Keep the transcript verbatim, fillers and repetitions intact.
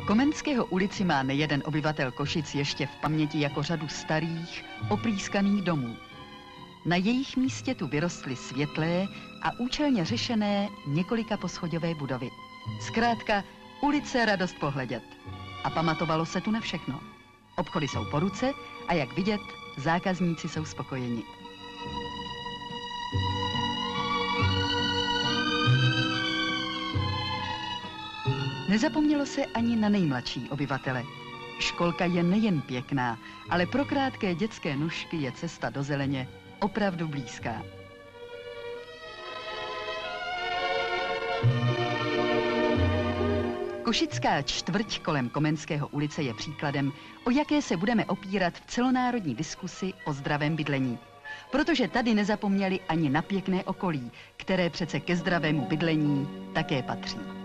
Komenského ulici má nejeden obyvatel Košic ještě v paměti jako řadu starých, oprýskaných domů. Na jejich místě tu vyrostly světlé a účelně řešené několika poschodové budovy. Zkrátka, ulice radost pohledět. A pamatovalo se tu na všechno. Obchody jsou po ruce a jak vidět, zákazníci jsou spokojeni. Nezapomnělo se ani na nejmladší obyvatele. Školka je nejen pěkná, ale pro krátké dětské nůžky je cesta do zeleně opravdu blízká. Košická čtvrť kolem Komenského ulice je příkladem, o jaké se budeme opírat v celonárodní diskusi o zdravém bydlení. Protože tady nezapomněli ani na pěkné okolí, které přece ke zdravému bydlení také patří.